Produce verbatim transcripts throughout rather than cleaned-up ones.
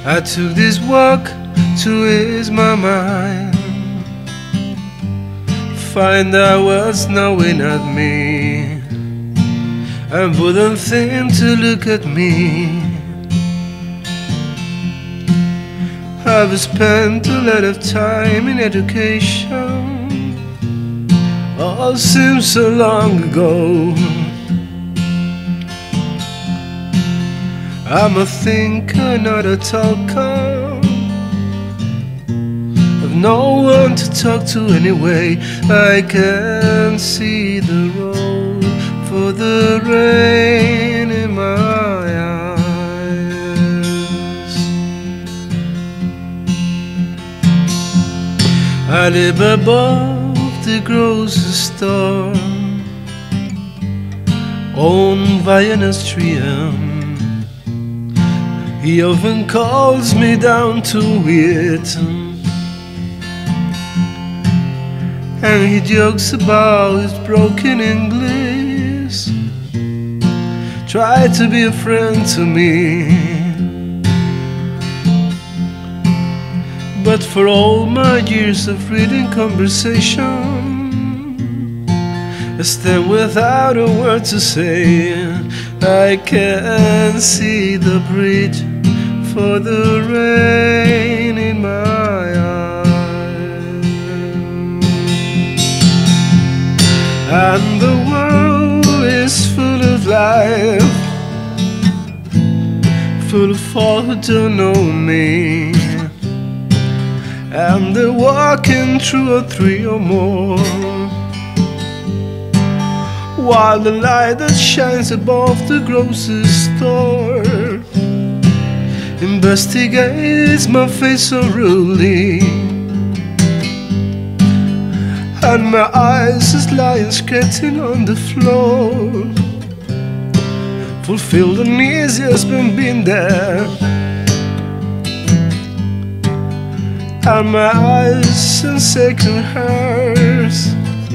I took this walk to ease my mind, find out what's gnawing at me, and wouldn't think to look at me. I've spent a lot of time in education, all seems so long ago. I'm a thinker, not a talker, I've no one to talk to anyway. I can see the road for the rain in my eyes. I live above the grocery store, owned by an Austrian. He often calls me down to it, and he jokes about his broken English, try to be a friend to me. But for all my years of reading conversation, I stand without a word to say. I can see the bridge for the rain in my eyes, and the world is full of life, full of all who don't know me, and they're walking through a three or more, while the light that shines above the grocery store investigates my face so rudely, and my eyes is lying skirting on the floor, fulfill the needs just been been there, and my eyes and second hers.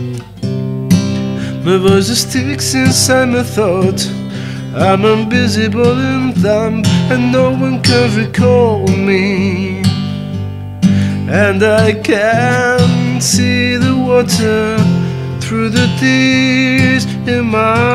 My voice sticks inside my thought. I'm invisible in time, and no one can recall me. And I can see the water through the tears in my